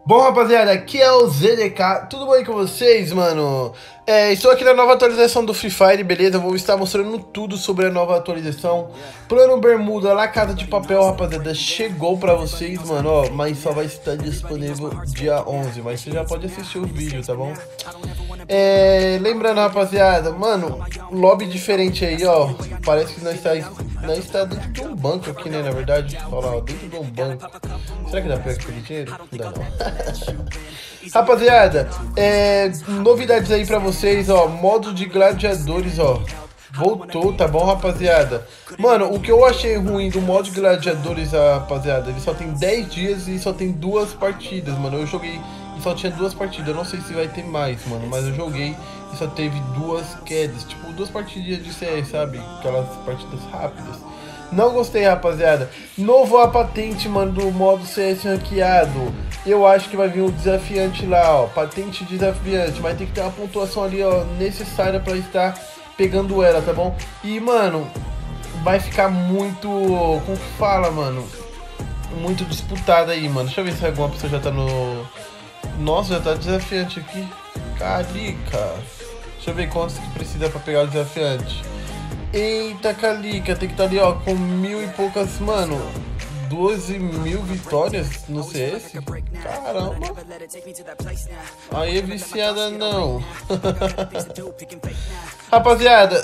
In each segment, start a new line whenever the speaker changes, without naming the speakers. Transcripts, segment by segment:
Bom, rapaziada, aqui é o ZDK, tudo bem com vocês, mano? Estou aqui na nova atualização do Free Fire, beleza? Vou estar mostrando tudo sobre a nova atualização. Plano Bermuda, La Casa de Papel, rapaziada, chegou pra vocês, mano, ó. Mas só vai estar disponível dia 11, mas você já pode assistir o vídeo, tá bom? Lembrando, rapaziada, mano, lobby diferente aí, ó. Parece que nós está dentro de um banco aqui, né, na verdade. Olha lá, dentro de um banco. Será que dá pra pegar aquele dinheiro? Não dá não. Rapaziada, novidades aí pra vocês, ó. Modo de gladiadores, ó. Voltou, tá bom, rapaziada? Mano, o que eu achei ruim do modo de gladiadores, rapaziada, ele só tem 10 dias e só tem 2 partidas, mano. Eu joguei e só tinha 2 partidas. Eu não sei se vai ter mais, mano, mas eu joguei e só teve 2 quedas. Tipo, 2 partidinhas de CS, sabe? Aquelas partidas rápidas. Não gostei, rapaziada. Novo a patente, mano, do modo CS ranqueado. Eu acho que vai vir um desafiante lá, ó. Patente desafiante. Mas tem que ter uma pontuação ali, ó, necessária pra estar pegando ela, tá bom? E, mano, vai ficar muito... Como que fala, mano? Muito disputada aí, mano. Deixa eu ver se alguma pessoa já tá no... Nossa, já tá desafiante aqui. Carica. Deixa eu ver quantos que precisa pra pegar o desafiante. Eita, Calica, tem que estar ali, ó, com 1000 e poucas, mano, 12.000 vitórias no CS? Caramba. Aí é viciada não. Rapaziada,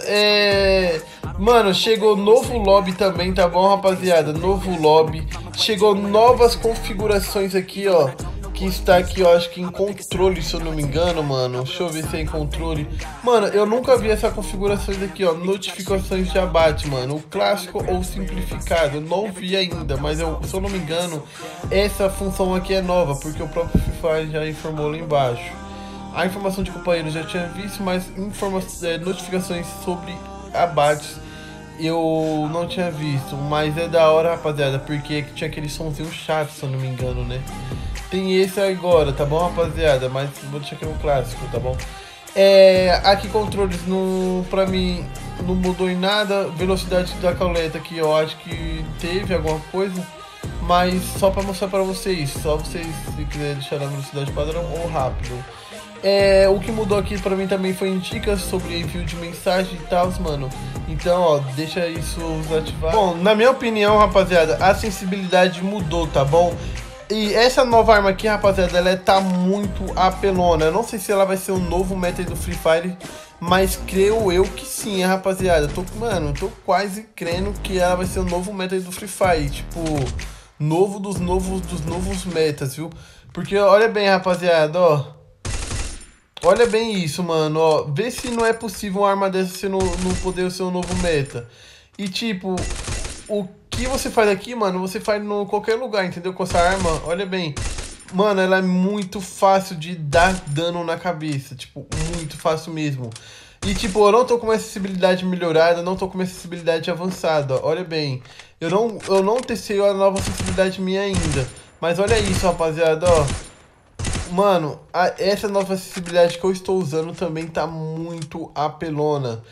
mano, chegou novo lobby também, tá bom, rapaziada? Novo lobby. Chegou novas configurações aqui, ó. Que está aqui, ó, acho que em controle, se eu não me engano, mano. Deixa eu ver se é em controle. Mano, eu nunca vi essa configuração aqui, ó. Notificações de abate, mano. O clássico ou simplificado. Eu não vi ainda, mas se eu não me engano, essa função aqui é nova, porque o próprio Free Fire já informou lá embaixo. A informação de companheiros já tinha visto, mas notificações sobre abates eu não tinha visto. Mas é da hora, rapaziada, porque tinha aquele somzinho chato, se eu não me engano, né? Tem esse agora, tá bom, rapaziada? Mas vou deixar aqui no clássico, tá bom? Aqui controles, pra mim, não mudou em nada. Velocidade da coleta aqui, eu acho que teve alguma coisa. Mas só pra mostrar pra vocês. Só vocês, se quiserem deixar na velocidade padrão ou rápido. O que mudou aqui pra mim também foi dicas sobre envio de mensagem e tal, mano. Então, ó, deixa isso ativado. Bom, na minha opinião, rapaziada, a sensibilidade mudou, tá bom? E essa nova arma aqui, rapaziada, ela tá muito apelona. Eu não sei se ela vai ser o novo meta do Free Fire, mas creio eu que sim, rapaziada. Mano, tô quase crendo que ela vai ser o novo meta do Free Fire. Tipo, novo dos novos metas, viu? Porque olha bem, rapaziada, ó. Olha bem isso, mano, ó. Vê se não é possível uma arma dessa ser não poder ser um novo meta. E tipo, o que você faz aqui, mano, você faz em qualquer lugar, entendeu? Com essa arma, olha bem. Mano, ela é muito fácil de dar dano na cabeça. Tipo, muito fácil mesmo. E tipo, eu não tô com uma acessibilidade melhorada, não tô com uma acessibilidade avançada, ó. Olha bem. Eu não testei a nova acessibilidade minha ainda. Mas olha isso, rapaziada, ó. Mano, essa nova acessibilidade que eu estou usando também tá muito apelona.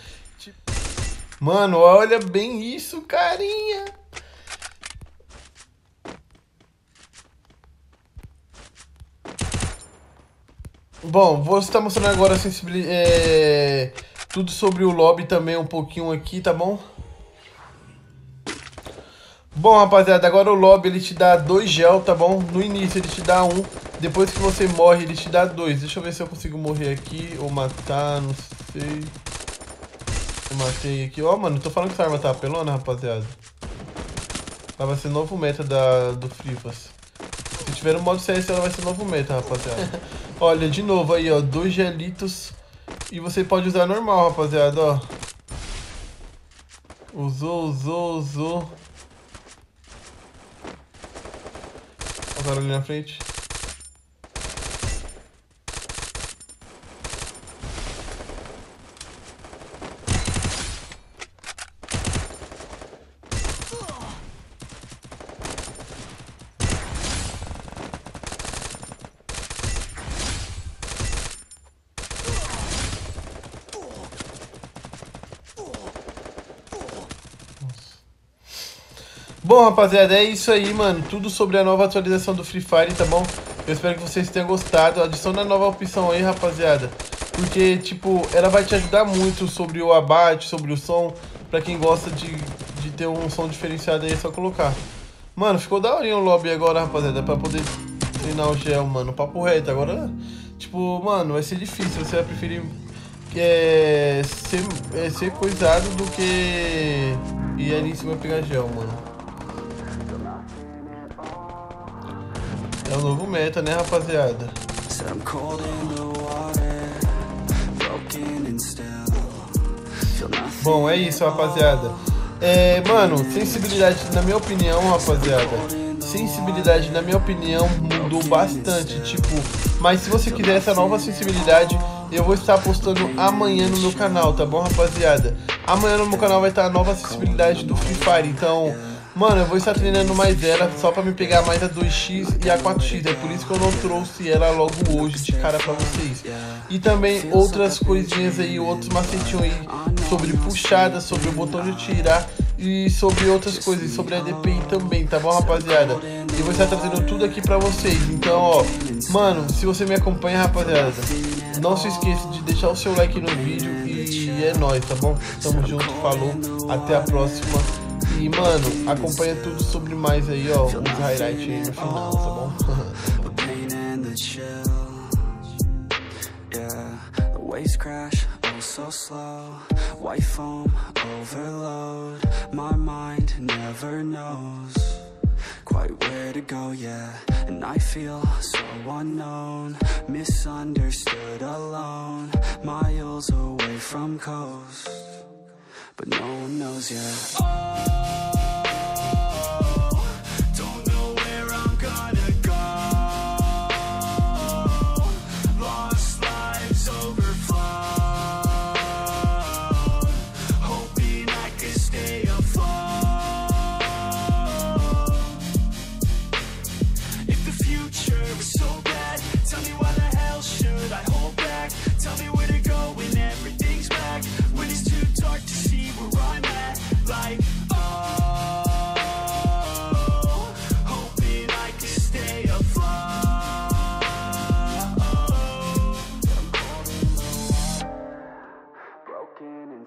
Mano, olha bem isso, carinha. Bom, vou estar mostrando agora a sensibilidade, tudo sobre o lobby também um pouquinho aqui, tá bom? Bom, rapaziada, agora o lobby ele te dá 2 gel, tá bom? No início ele te dá 1, depois que você morre ele te dá 2. Deixa eu ver se eu consigo morrer aqui ou matar, não sei. Eu matei aqui. Ó, mano, tô falando que essa arma tá apelona, rapaziada. Ela vai ser novo meta do Free Fire. Se tiver no modo CS, ela vai ser novo meta, rapaziada. Olha, de novo aí, ó, 2 gelitos. E você pode usar normal, rapaziada, ó. Usou. Agora ali na frente. Bom, rapaziada, é isso aí, mano. Tudo sobre a nova atualização do Free Fire, tá bom? Eu espero que vocês tenham gostado. Adiciona a nova opção aí, rapaziada. Porque, tipo, ela vai te ajudar muito sobre o abate, sobre o som. Pra quem gosta de ter um som diferenciado aí, é só colocar. Mano, ficou daorinha o lobby agora, rapaziada. Pra poder treinar o gel, mano. Papo reto. Agora, tipo, mano, vai ser difícil. Você vai preferir ser coisado do que ir ali em cima pegar gel, mano. É o novo meta, né, rapaziada? Bom, é isso, rapaziada. Mano, sensibilidade, na minha opinião, rapaziada, sensibilidade, na minha opinião, mudou bastante, tipo, mas se você quiser essa nova sensibilidade, eu vou estar postando amanhã no meu canal, tá bom, rapaziada? Amanhã no meu canal vai estar a nova sensibilidade do Free Fire, então, mano, eu vou estar treinando mais ela só pra me pegar mais a 2x e a 4x, é por isso que eu não trouxe ela logo hoje de cara pra vocês. E também outras coisinhas aí, outros macetinhos aí, sobre puxada, sobre o botão de atirar e sobre outras coisas, sobre a DPI também, tá bom, rapaziada? E vou estar trazendo tudo aqui pra vocês, então, ó, mano, se você me acompanha, rapaziada, não se esqueça de deixar o seu like no vídeo e é nóis, tá bom? Tamo junto, falou, até a próxima. E, mano, acompanha tudo sobre mais aí, ó, os highlights aí no final, tá bom? Waves crash, oh so slow. White foam, overload. My mind never knows quite where to go, yeah. And I feel so unknown, misunderstood, alone. Miles away from coast, but no one knows yet.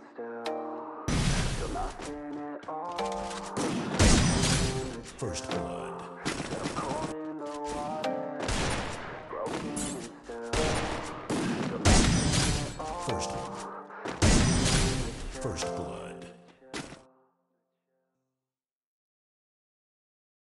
First blood.